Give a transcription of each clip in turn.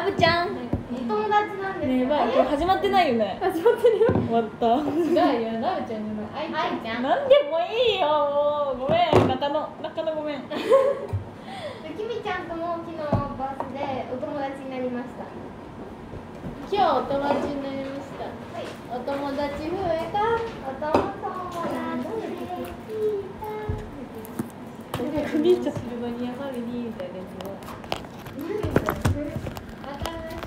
ラブちゃん。 お友達なんですねえ、ばい、これ始まってないよね。 始まってるよ。 終わった。 違うよ、ラブちゃんじゃない。 愛ちゃん。 なんでもいいよ、もう。ごめん、中野ごめん。 きみちゃんとも昨日バスでお友達になりました。 今日お友達になりました。 はい。 お友達増えた。 お友達クリーチャシルバニアファミリーみたいなやつを。新しいお友達増えたみたいなや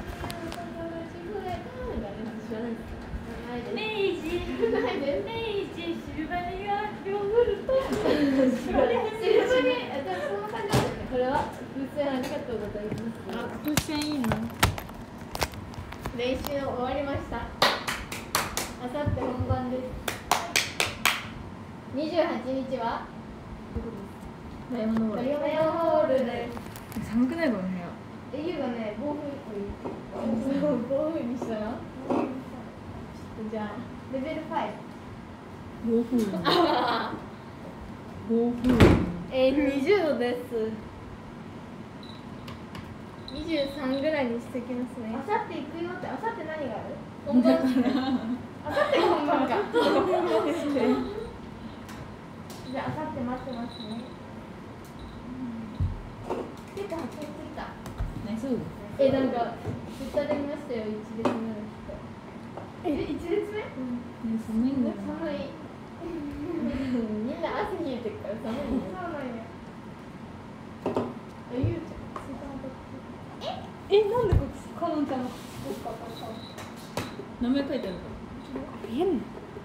つ知らないですか？ 明治シルバニアヨーグルト。 シルバニア、その感じですね。これは風船ありがとうございます。 あ、風船いいな。 練習終わりました。あさって本番です。28日はダイヤモンドホール。 ダイヤモンドホールです。 寒くないこの部屋。 ゆうがね、暴風暴風にしたらじゃあレベル5。 暴風。暴風。 20度です。23ぐらいにしてきますね。 あさって行くよって、あさって何がある？ 本番あさって本番か。じゃああさって待ってますね。ついた、発見ついた。 ね、そう。 なんかツイッターで見ましたよ、1列目の人。 1列目？ ね、寒いんだよ。 寒い。 みんな汗冷えてるから寒いよ。 そうなんや。 ゆうちゃん、ツイッターも撮ってなんでこのちゃんの名前書いてあるから。 見えんの？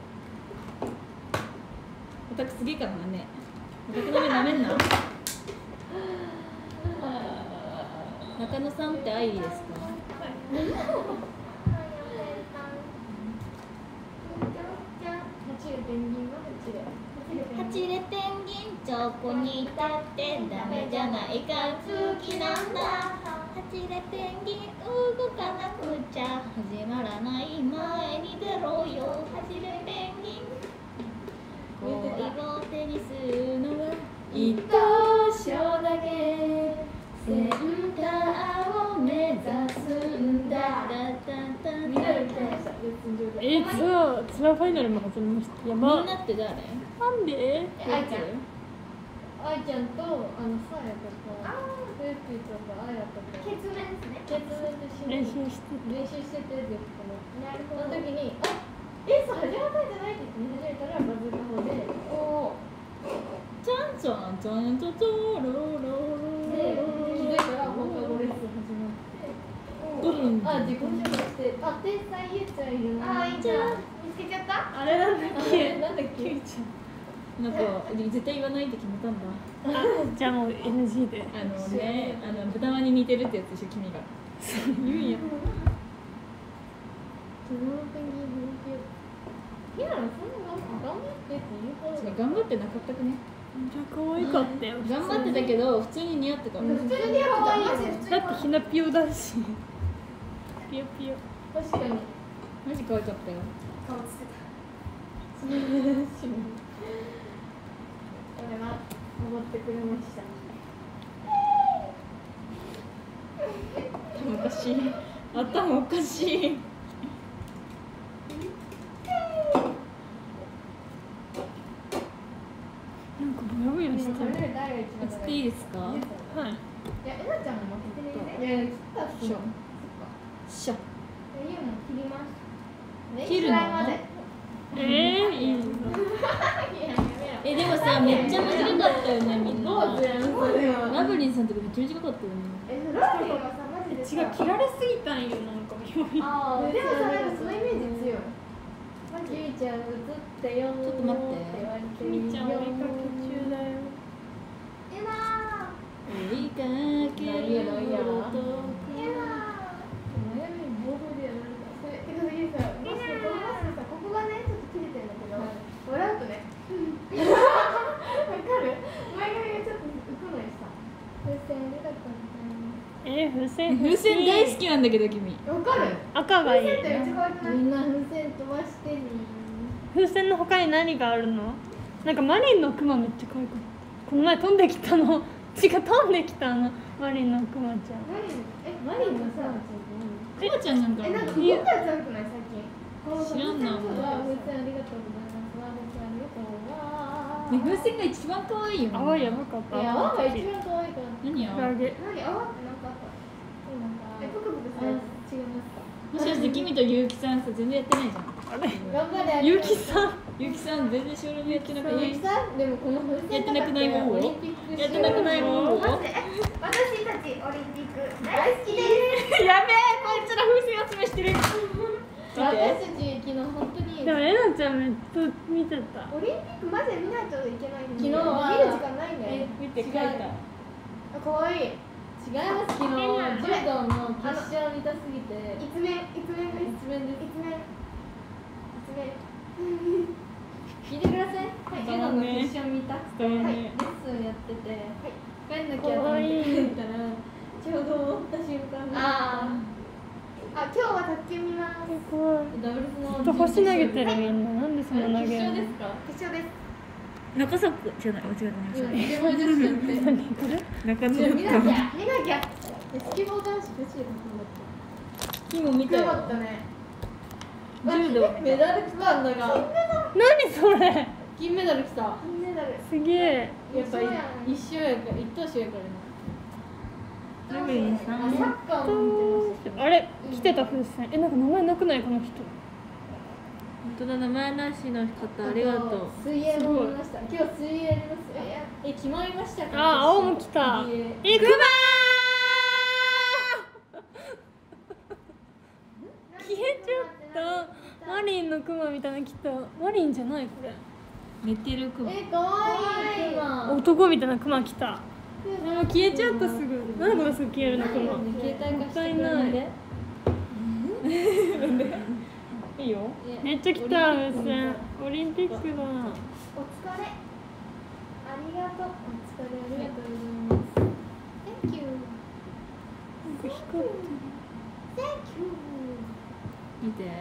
オタクすげえからね。オタクの目なめんな。中野さんってアイリーですか？ ハチレペンギンどこにいたってダメじゃないか好きなんだ。ハチレペンギン動かなくちゃ始まらない前に出ろよ。ハチレペンギン恋を手にするのは一少だけ。センターを目指すんだ。みんなで歌いました。 ツアーファイナルも始めました。やば。 みんなって誰？ なんで？ 愛ちゃんとサヤとかフーピーとかアヤとかケツメですね。 ケツメと一緒に練習しててるってなるほど。 その時にそう始まったんじゃないって言って始めたらバズった方でちゃんちゃんちゃんちゃんちゃんロロロでロ気づいたら放課後レッスン始まって自己紹介して天才ゆうちゃんいるな。 いいじゃん。見つけちゃった？ あれなんだっけ？ なんだっけ？ なんか絶対言わないって決めたんだ。 じゃあもう NG で。 豚まんに似てるってやつでしょ、君が。 言うんや。 ヒナラそんな頑張ってって言うほど頑張ってなかったくね。 じゃあ可愛かったよ。 頑張ってたけど、普通に似合ってた。 普通にやばい。マジで普通に。 だってひなぴよだし。ぴよぴよ。 確かにマジ可愛かったよ。 顔つけた。 これは登ってくれました。 おかしい。頭おかしい。 なんかぼやぼやしてる。 誰が一番映っていいですか？ はい。 いや、えなちゃんも負けてる。いや、切ったっしょ。 しょ。 ゆうも切ります。 切るの？ いいの？ でもさ、めっちゃ短かったよね、みんな。 そうだよ。 ラブリンさんとかめっちゃ短かったよね。 ラーメンはさ、マジでさ。 違う、切られすぎたんよ、なんか妙に。 でもさ、なんかそのイメージ強い。 ゆいちゃん映ってよ。 ちょっと待ってきみちゃん追いかけ中だよ。 えな追いかけると。 ー。えな悩み暴風でやられた。 ー。てかさ、ゆうさ、マジでこのマスクさ、ここがね、ちょっと切れてるんだけど、笑うとね。わかる？前髪がちょっと浮くのにさ。 風船ありがとうございます。 風船風船大好きなんだけど、君。 わかる？ 赤がいい風船ってめっちゃ可愛くない？ みんな風船飛ばしてね。 風船の他に何があるの？なんかマリンのクマめっちゃ可愛くない？この前飛んできたのちが飛んできたのマリンのクマちゃん。 マリンのさ、 くまちゃんなんかなんか動くやつあるくない最近。 知らんな。 風船ありがとうございます。風船ありがとう。 ね、風船が一番可愛いよね。 泡やばかった。 いや、泡が一番可愛いから。 何や。 クラゲ。 何泡ってなんかあった？ぷくぷくするやつ違いますか？ もしかして君とゆうきさんさ全然やってないじゃん。 あれ頑張れ。 ゆうきさん。 ゆうきさん全然ショールームやってなくない。 ゆうきさんでもこの風船やってなくないもん。 オリンピックやってなくないもん。 私たちオリンピック大好きですやべえ、こいつら風船集めしてる。 私たち昨日本当にでもえなちゃんめっちゃ見てた。 オリンピックマジで見ないといけないんで。 昨日は見る時間ないんだよ。 見て書いた。 可愛い。 違います。昨日柔道の決勝見たすぎて。 一面です。 一面です。 一面。 聞いてください。柔道の決勝見たくて、レッスンやってて、帰んなきゃと思って帰ったら、ちょうど終わった瞬間に。 今日は卓球見ます。 怖い。 ダブルスの。 ずっと星投げてるみんな。なんでそんな投げるの？ 決勝ですか？ 決勝です。 中作じゃない、間違えた。 見なきゃ。 何これ？ 中見な作。 きゃ。スケボー男子欲しい今見たよ。 よかったね。 柔道。メダル来たんだが。 何それ？ 金メダル来た。 金メダル。 すげえ。 やっぱ一緒やから、一等手やからね。 サッカーも見てました。 あれ来てた風船。えなんか名前なくないこの人。 本当だ、名前なしの方ありがとう。 水泳も見ました。今日水泳やりますよ。 決まりましたか？ あ青も来た。 水泳えクマー。消えちゃった。マリンのクマみたいなの来た。マリンじゃないこれ。 寝てるクマ。 可愛い今。 男みたいなクマ来た。でも消えちゃったすぐ。なんでこんなすぐ消えるのクマ。 携帯もっ貸してくれたいない。 るいいよ。 めっちゃ来た風船。オリンピックだ。 お疲れ。ありがとう。お疲れありがとうございます。Thank you。 光ってる。 Thank you。 見て。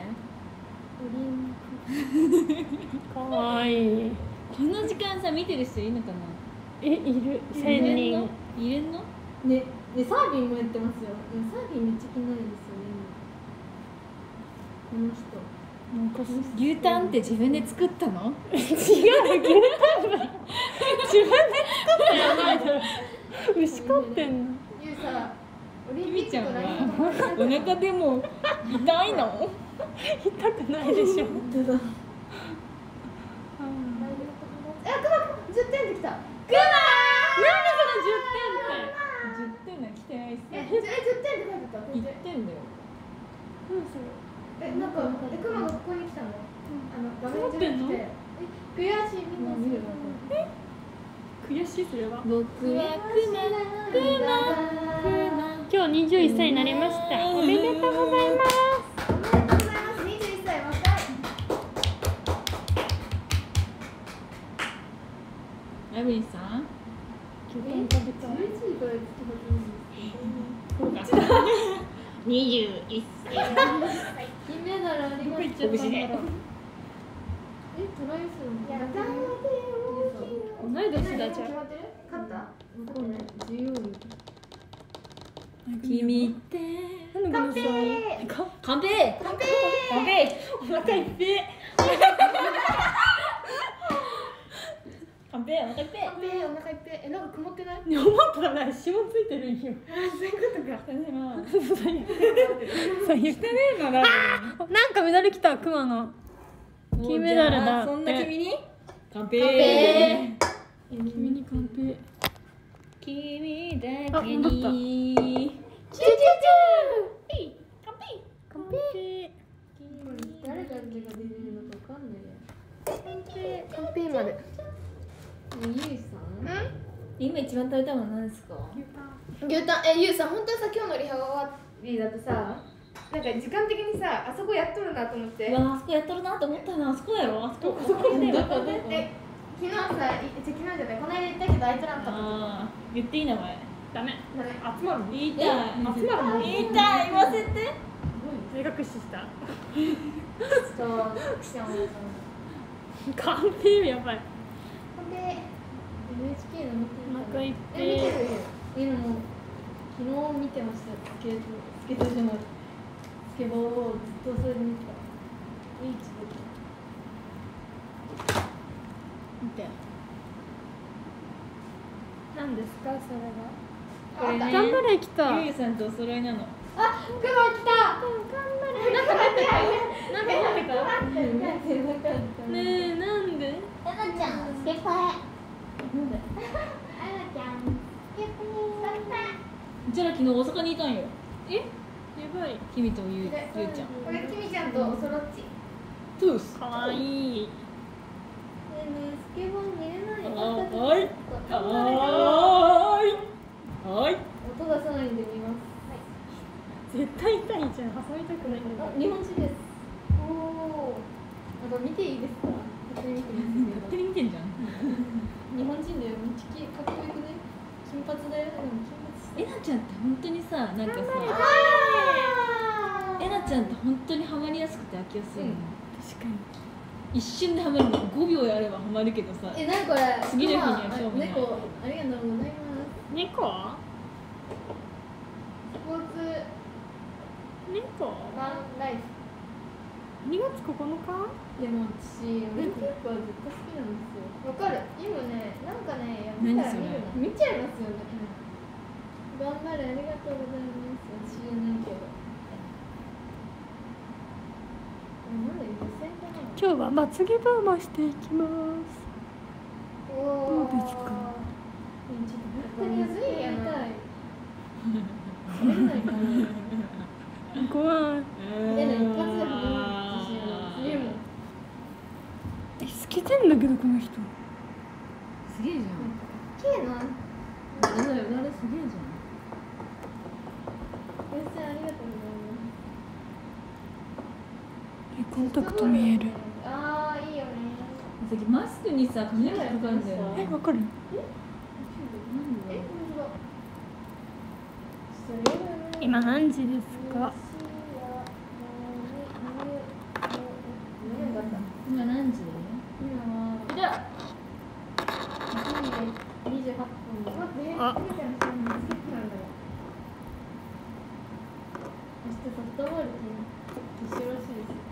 かわいい。 この時間さ見てる人いるのかな。 えいる1000人。 いるの？ ねサーフィンもやってますよ。サーフィンめっちゃ気になるんですよね。この人。 なんか牛タンって自分で作ったの？ 違う牛タンだ。自分で作ってやばいだろ。牛飼ってんの。 ゆうさ、オリンピックきみちゃんと何はお腹でも痛いの？ 痛くないでしょ。 本当だ。 10点できた。 なんでその10点って。 10点は来てないっす。 10点で書いてた。 1点だよ。 なんかクマがここに来たの。画面上に来て。悔しいみんなする。 悔しいそれは。 僕はクマ。 今日21歳になりました。おめでとうございます。 おめでとうございます。21歳若い。 ラビーさん。 牛タン食べたい。 11時から 21歳。 金メダルありがとう。 どこ行っちゃったんだろう。 トライするの？やだー。 同い年だじゃん。 決まってる？勝った？ こんな自由に。君ってなんでこのさ。 カンペ乾杯。 カンペお腹いっぺカンペお腹いっぺ乾杯。お腹いっぺい。なんか曇ってない？ 思ったら霜ついてるんよ。 そういうことか。 最悪。なんかメダル来たクマの。金メダルだってそんな君にカン乾杯。 君に乾杯。 君だあけ戻ったにチューチューチュー。 乾杯。 誰が出るのかわかんない。乾杯まで。 ゆいさん今一番食べたいもの何ですか？ 牛タン。ゆうさん本当はさ今日のリハ終わりだとさ、なんか時間的にさあそこやっとるなと思って。 うわあそこやっとるなって思ったな。あそこやろ。あそこどこでどこで昨日さ昨日じゃないこの間言ったけどあいつらんかった。 ああ言っていい名前ダメ。 ダメ。 集まるの。 言いたい集まるの。 言いたい言わせて目隠しした。 そう。 乾杯やばい。 乾杯。 NHK の見てお腹いっ見てるよぺも昨日見てましたスケートじゃないスケボーをずっとそれで見てたいいチケッ見て。何ですかそれは。 これね頑張れ来た。 ゆうゆさんとお揃いなの。 あ、クマ来たなんか持ってた。なんか持ってた。ねえなんで？ えなちゃんスケパエ。うちら昨日大阪にいたんよ。 え？やばい。 君とゆうちゃん。 これキミちゃんとオソロッチトゥース。 かわいい。 ねえねえスケボー見れないよはい。はい。 音出さないんで見ます絶対痛いじゃん。挟みたくないんだあ、日本人ですおおなんか見ていいですか勝手に見てます勝手に見てんじゃん。 日本人だよめっちゃかっこよくね金髪だよでも金髪してえなちゃんって本当にさ、なんかさ、えなちゃんって本当にハマりやすくて飽きやすいの。 確かに。 一瞬でハマるの。5秒やればハマるけどさ。 え、なにこれ次の日には勝負ない猫、ありがとうございます猫は？ スポーツ猫？ マンライフ 2月9日？ でも私、オリンピックはずっと好きなんですよわかる今ね、なんかね、や何それ見たら見るの見ちゃいますよね頑張れ、ありがとうございます私じゃないけどなんだよ、予選だな今日はまつげパーマしていきます。 おーどうですか本当に安いやな見れないかな怖い。 でね、一発でハマる自信あるでもえ、透けてんだけどこの人。 すげえじゃん。 綺麗なあれだよ、あれすげえじゃん。 予選ありがとうえ、コンございますタクト見える。 あー、いいよねさっきマスクにさ、髪の毛かかるんだよえ、 ね。 わかる？ なんえ、 で本当だ今何時ですか？ 今何時？ 今はじゃあ、 1時28分待って、 あキミちゃんそんな好きなんだよ明日ソフトボール決勝らしいです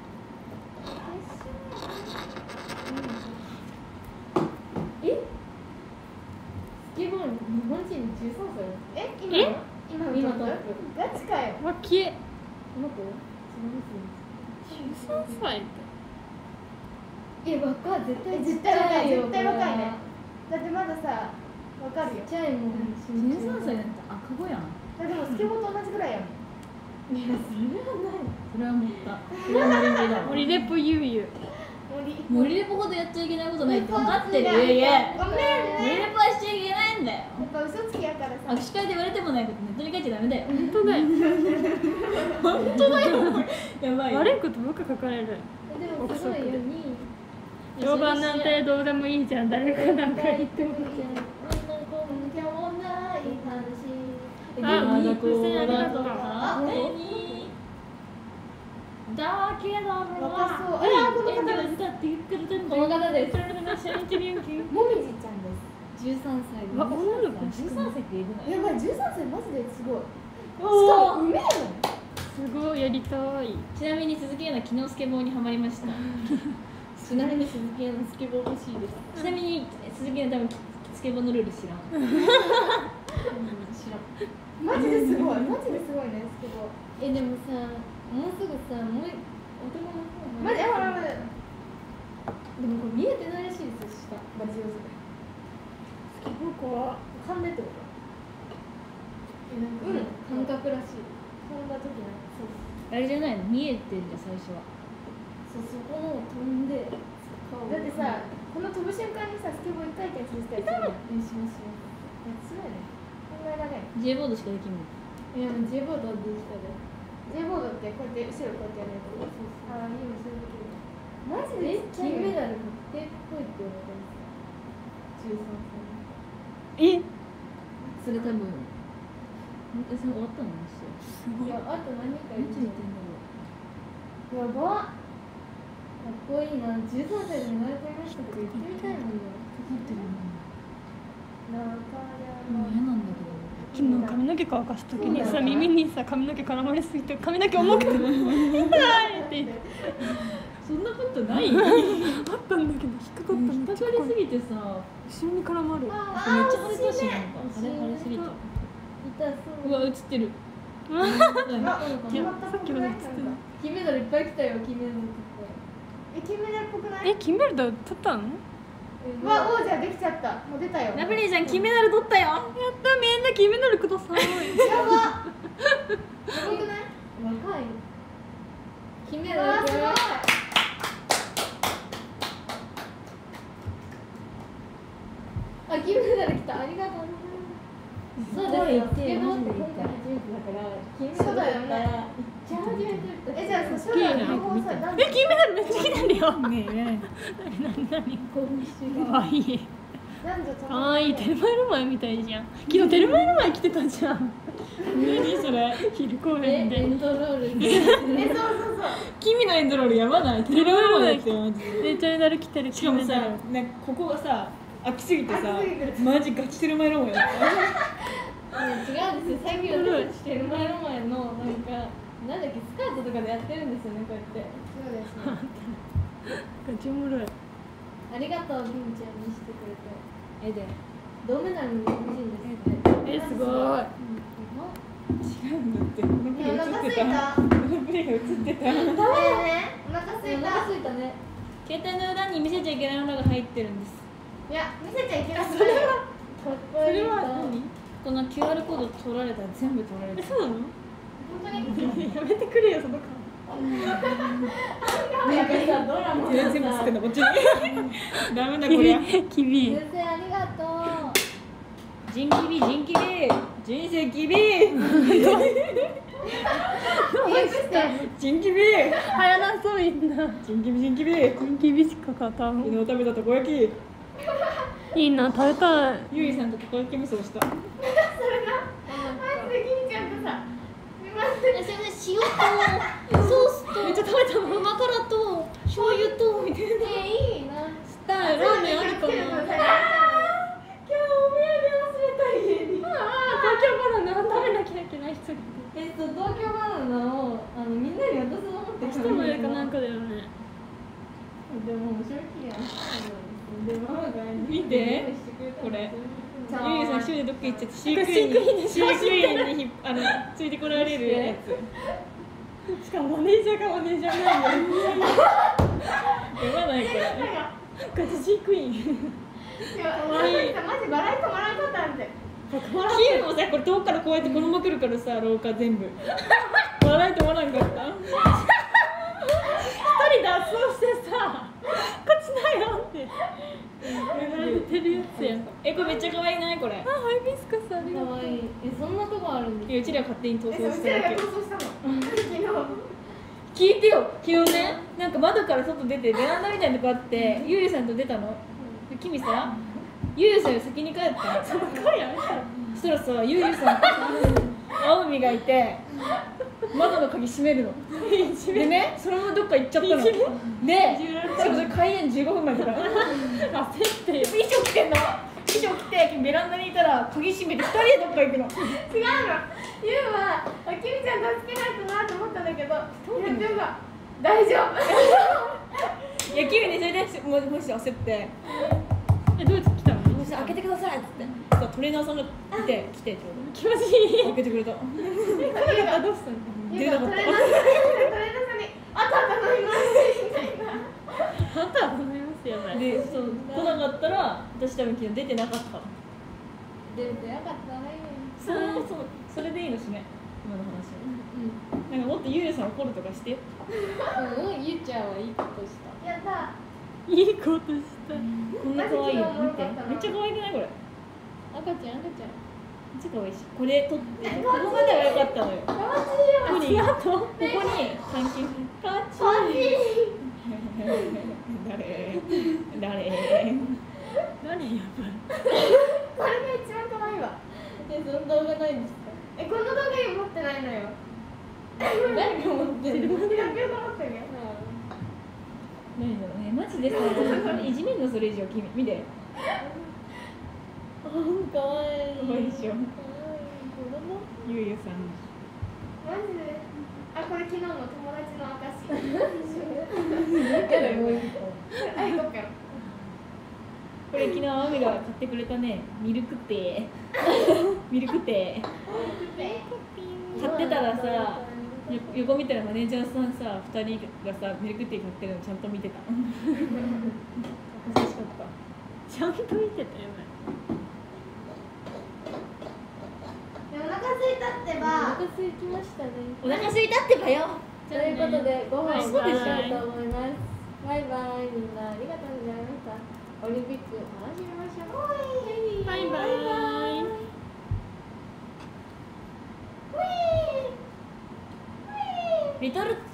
えスケボー日本人13歳え今のトップガチかよわ、きえ。 この子 13歳。 え、若い絶対若い絶対若いねだってまださ、わかるよちっちゃいもん 13歳だったら赤子やん。 でもスケボーと同じぐらいやもんいや、それはないそれは思った。それはノリノリだわ。 森レポゆうゆう。 森レポほどやっちゃいけないことないって分かってる。いやいや。 ごめん森ねレポはしちゃいけないんだよ。 やっぱ嘘つきやからさ握手会で言われてもないことネットに書いちゃダメだよ。 本当だよ。 本当だよ。やばいよ。 悪いことばっか書かれる。 でもすごいよに評判なんてどうでもいいじゃん。誰かなんか言っても。あ、 あ、 付箋ありがとう。 あ、だけど若そうあら、この方ですこの方ですもみじちゃんです13歳あ、女の子。 13歳って言えやばい、13歳マジですごいしおかもうめえのすごいやりたい。 ちなみに鈴木アナ昨日スケボーにはまりました。 ちなみに鈴木のスケボー欲しいですちなみに鈴木アナ多分スケボーのルール知らん。 マジですごい、マジですごいね、スケボーでもさ、もうすぐさ、もう男の子マジ、ほらほらでもこれ見えてないらしいですよ、下マジ上手で僕は噛んでってことなんか感覚らしい噛んだ時なんかそうあれじゃないの、見えてるじゃん最初は。 そう、そこの飛んでだってさ、この飛ぶ瞬間にさ、スケボー1回転させたやつ練習しようすごいね、考えられん J ボードしかできんの。 いや、J ボードはできたで J ボードってこうやって後ろこうやってやるやつああ、いいの、そういうことマジで金メダル確定っぽいって言われてる13歳え、 それ多分それ終わったの話。 すごい。 いや、あと何かいるいつ見てんだろう。 やばっかっこいいな、13歳で生まれてましたとか言ってみたいもんねかかってる昨日髪の毛乾かすときにさ、耳にさ髪の毛絡まりすぎて髪の毛重くて痛いって言って。 そんなことない。 あったんだけど低かった。 引っかかりすぎてさ、 後ろに絡まる。 めっちゃ腫れたしなんか腫れすぎた。 痛そううわ映ってる。 いやさっきまで映ってた。 金メダルいっぱい来たよ。金メダル金メダルっぽくない？ 金メダル取ったの？ わ、王者できちゃった。もう出たよ。 ラブリーちゃん金メダル取ったよ。 やったみんな金メダルください。 やば。やばくない？若い。金メダルすごい。あ、金メダル来た。ありがとう。そうだよ。スケボーって今回初めてだから金メダルだったらめっちゃ初めてだった。じゃあ初代の方さ、 金メダルめっちゃ来てるよ。 ねえね何？ 興奮してる。 かわいい。 男女とかわいい。テルマエロマエみたいじゃん。昨日テルマエロマエ来てたじゃん。 何それ。 昼公園で。 エンドロール。そうそうそう。 君のエンドロールやばない。テレビまでやってマジで。 めっちゃメダル来てる。 しかもさ、なんかここがさ空きすぎてさ、マジガチテルマエロマエだった。 違うんですよ。最近私たちテルマエロマエのなんかなんだっけスカートとかでやってるんですよね、こうやって。そうですね。 ガチおもろい。 ありがとう、ビンちゃんにしてくれて。 絵で。 銅メダルに欲しいんですって。 すごい。 違うんだって。このプレイ映ってた。このプレイが映ってた。 ダメだね。お腹すいた。お腹すいたね。 携帯の裏に見せちゃいけないものが入ってるんです。 いや、見せちゃいけない。 それはかっこいい。 この QR コード取られたら全部取られる。 そうなの？ 本当に。 やめてくれよその顔。 なんかさ、ドラマ全部つくんだこっちに。ダメだこれ。 きび。 先生ありがとう。 人気ビ人気ビ人生きび人気ビはやらそうみんな。 人気ビ人気ビ人気ビしか買ったの。 昨日食べたたこ焼き。 いいな、食べたい。 ゆいさんとたこ焼き味噌した。 それな。マジでキミちゃんとさ。 塩とソースとめっちゃ食べたの。甘辛と醤油とみたいな。 いいな。 したらラーメンあるかな。 今日お土産忘れた家に。 東京バナナ食べなきゃいけない人が東京バナナをみんなに渡すの持ってきた人のやかなんかだよね。 でももう賞味期限でママが見てこれ。ゆいさん一人でどっか行っちゃって飼育員についてこられるやつ。 しかもマネージャーがマネージャーなんだよ。 読まないこれ。 ガチ飼育員。 かわいい。マジ笑い止まらんかったんで。 キーもさ、これ遠くからこうやってこのまま来るからさ、廊下全部笑い止まらんかった。 一人脱走してさ、こっちだよって言われてるやつやん。 これめっちゃ可愛いないこれ。 あ、ハイビスカスありがとう。 かわいい。そんなとこあるんですいやうちら勝手に逃走うちらがしただけ。 逃走したの。 聞いてよ、昨日ね、なんか窓から外出てベランダみたいなとこあって、ゆうゆさんと出たの。君さ、ゆうゆさんより先に帰ったの。 その声やめたら。 そしたらさ、ゆうゆさんと青海がいて窓の鍵閉めるのでね、そのままどっか行っちゃったので、しかもそれ開演15分前だから焦ってよ。 衣装着てんの。衣装着てベランダにいたら鍵閉めて2人でどっか行くの。 違うの。ゆうはキミちゃん助けないとなと思ったんだけど、ゆうが大丈夫。 いや、キミね、それでもし焦ってどうやって来たの？ もし開けてくださいっつってそしたらトレーナーさんが来てちょう気持ちいい。 ど開けてくれた。 どうしたの？ 出れなかった。 トレーナーさんにあたたの今みたいな。 あんたは頼みますよね。 で、そう来なかったら私多分昨日出てなかった。 出てなかったね。 それでいいの締め今の話。なんかもっとゆうゆさん怒るとかしてよ。 ゆうちゃんはいいことした。やった。 いいことした。 こんな可愛いの見て。めっちゃ可愛くないこれ。 赤ちゃん。 めっちゃ可愛いし。これ取ってこのまでは良かったのよ。 かわいいよ。 ここに監禁。 かわいい。 誰やばい。 これが一番可愛いわ。その動画ないんですか？この動画今持ってないのよ。誰が持ってるの？持ってるよ。 何だろうね、マジでさ、いじめんのそれ以上君見て。 かわいい。 可愛いでしょ。 ゆうゆさんマジで。あ、これ昨日の友達の証。 やだもう一あ、行こっかよ。 これ昨日アミが買ってくれたねミルクテーミルクテー買ってたらさ横見たらマネージャーさんさ2人がさミルクティー買ってるのちゃんと見てた優しかったちゃんと見てたよねでもお腹空いたってば。 お腹空きましたね。 お腹空いたってばよということでご飯を食べそうでしょたいと思います。バイバイみんなありがとうございました。オリンピック楽しみましょう。 バイバイリトル